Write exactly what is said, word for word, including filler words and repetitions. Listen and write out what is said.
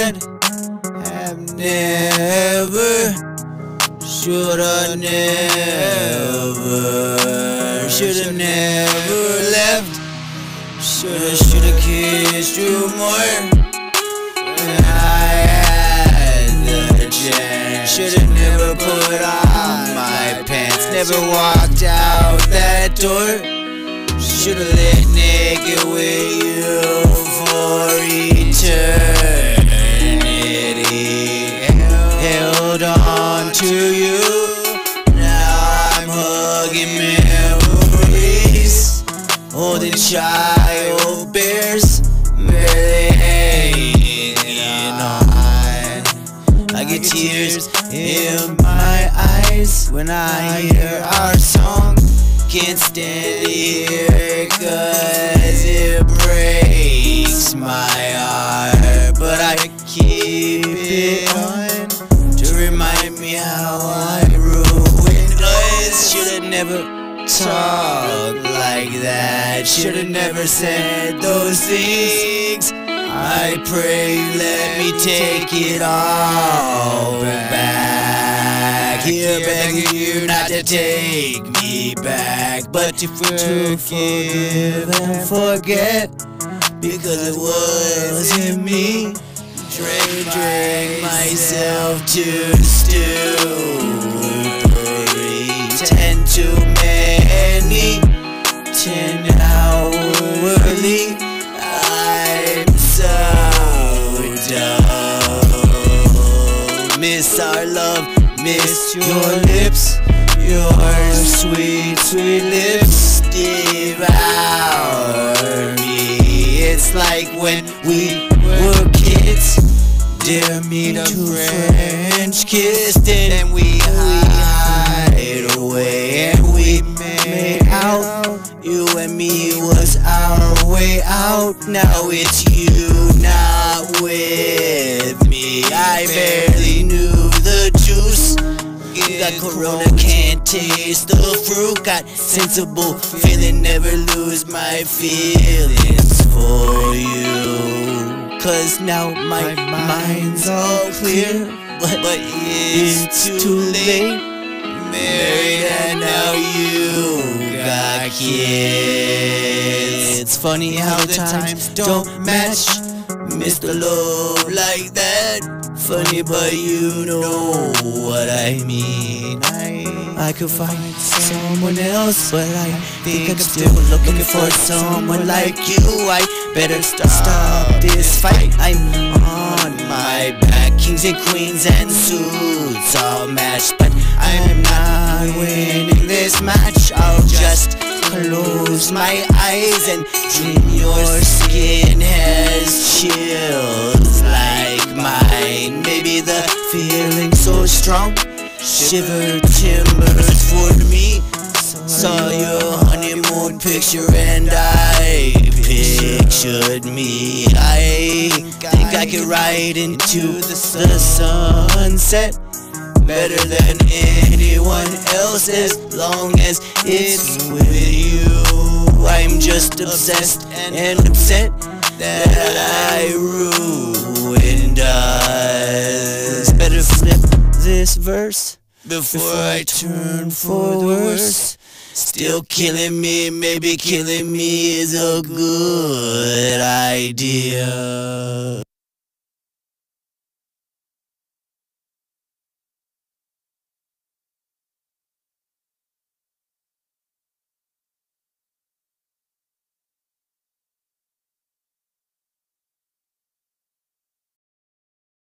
and have never, shoulda never, shoulda never left, shoulda, shoulda kissed you more when I had the chance, shoulda never put on my pants, never walked out that door, shoulda lit naked with you for eternity, held on to you, now I'm hugging memories, holding child bears, barely hanging on. I get tears in my eyes when I hear our song. Can't stand to hear it cause it breaks my heart, but I keep it on to remind me how I ruined us. Shoulda never talked like that, shoulda never said those things. I pray you let me take it all back. Here begging you not to take me back, but to forgive and forget, because it wasn't me. Drag, drag myself to the stew. Ten too many, ten hourly. I'm so dumb. Miss our love, miss your lips, your sweet, sweet lips devour me. It's like when we were kids, dare me to French kiss, and we hide away and we made out. You and me was our way out. Now it's you not with me. I barely knew the juice. Got corona, can't taste the fruit. Got sensible feeling, never lose my feelings for you. Cause now my mind's all clear, but, but it's too late. Married and now you got kids. It's funny how the times don't match. Miss the love like that. Funny, but you know what I mean. I, I could find someone else, but I think I'm still looking for someone like you. I better stop, stop this fight. I'm on my back, kings and queens and suits all matched, but I'm not winning this match. I'll just close my eyes and dream your skin has chills like mine. Maybe the feeling so strong, shiver timbers for me. Saw your honeymoon picture and I pictured me. I think I could ride into the sunset better than anyone else, as long as it's with you. I'm just obsessed and upset that I ruined us. Better flip this verse before I turn for the worse. Still killing me, maybe killing me is a good idea.